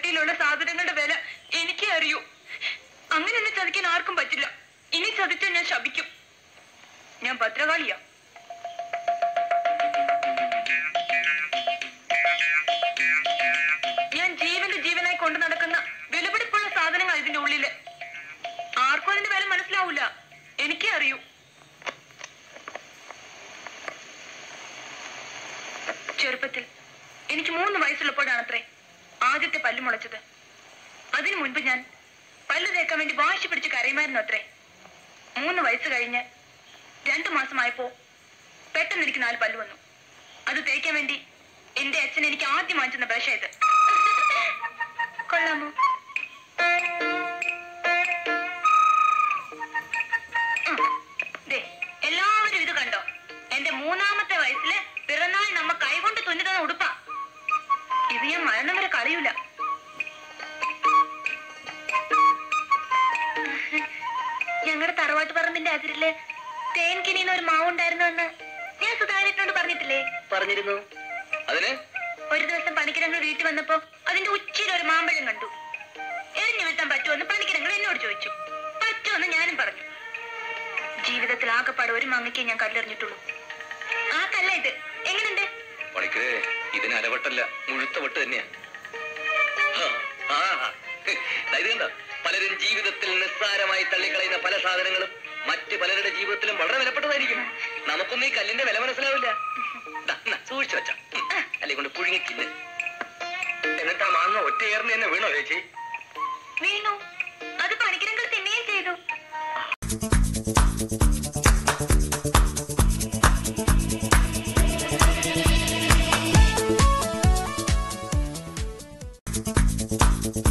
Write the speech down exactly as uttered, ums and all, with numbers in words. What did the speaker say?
പെട്ടിയിലുള്ള സാധനങ്ങളുടെ വില എനിക്കേ അറിയൂ. അങ്ങനെ എന്നെ ചതിക്കാൻ ആർക്കും പറ്റില്ല. ഇനി ചതിച്ചാൽ ഞാൻ ശപിക്കും. ഞാൻ ഭദ്രകാളിയാ. ഞാൻ ജീവന്റെ ജീവനായി കൊണ്ടു നടക്കുന്ന വിലപിടിപ്പുള്ള സാധനങ്ങൾ ഇതിന്റെ ഉള്ളില്. ആർക്കും അതിന്റെ വില മനസ്സിലാവൂല. എനിക്കേ അറിയൂ. ചെറുപ്പത്തിൽ എനിക്ക് മൂന്ന് വയസ്സുള്ളപ്പോഴാണത്രേ ആദ്യത്തെ പല്ല് മുളച്ചത്. അതിനു മുൻപ് ഞാൻ പല്ല് തേക്കാൻ വേണ്ടി വാശി പിടിച്ച് കരയുമായിരുന്നു അത്രേ. മൂന്ന് വയസ്സ് കഴിഞ്ഞ് രണ്ടു മാസമായപ്പോ പെട്ടെന്ന് എനിക്ക് നാല് പല്ല് വന്നു. അത് തേക്കാൻ വേണ്ടി എന്റെ അച്ഛൻ എനിക്ക് ആദ്യം വാങ്ങിച്ചെന്ന ബ്രഷ് ഇത്. കൊള്ളാമോ? എല്ലാവരും ഇത് കണ്ടോ? എന്റെ മൂന്നാമത്തെ വയസ്സില് പിറന്നാൾ നമ്മ കൈകൊണ്ട് തുന്നിതന്ന ഉടുപ്പാ. ഇത് ഞാൻ മരണം വരെ കളയൂല. ഞങ്ങളുടെ തറവാട്ട് പറമ്പിന്റെ അതിരില് തേൻ കിനിയുന്ന ഒരു മാവുണ്ടായിരുന്നു എന്ന് ഞാൻ സുധാകരനോട് പറഞ്ഞിട്ടില്ലേ? പറഞ്ഞിരുന്നു. അതിന് ഒരു ദിവസം പണിക്കിരങ്ങൾ വീട്ടിൽ വന്നപ്പോ അതിന്റെ ഉച്ചയിൽ ഒരു മാമ്പഴം കണ്ടു. എറിഞ്ഞു വീഴ്ത്താൻ പറ്റുമെന്ന് പണിക്കിരങ്ങൾ എന്നോട് ചോദിച്ചു. പറ്റുമെന്ന് ഞാനും പറഞ്ഞു. ജീവിതത്തിൽ ആകെപ്പാട് ഒരു മാങ്ങയ്ക്കേ ഞാൻ കല്ലെറിഞ്ഞിട്ടുള്ളൂ. ആ കല്ല ഇത്. എങ്ങനെയുണ്ട്? പണിക്കരെ ഇതിന് അലവട്ടല്ല, മുഴുത്ത വട്ട് തന്നെയാ. ഇത് കണ്ടോ? പലരും ജീവിതത്തിൽ നിസ്സാരമായി തള്ളിക്കളയുന്ന പല സാധനങ്ങളും മറ്റ് പലരുടെ ജീവിതത്തിലും വളരെ വിലപ്പെട്ടതായിരിക്കും. നമുക്കൊന്നും ഈ കല്ലിന്റെ വില മനസ്സിലാവില്ല. സൂക്ഷിച്ചു വെച്ച അല്ലെ കൊണ്ട് പുഴുങ്ങിക്കില്ല. എന്നിട്ടാ മാങ്ങ ഒറ്റയേറിന് തന്നെ വീണോ ചേച്ചി? വീണു. അത് പണിക്കിരങ്ങൾ തിന്നുകയും ചെയ്തു. Thank you.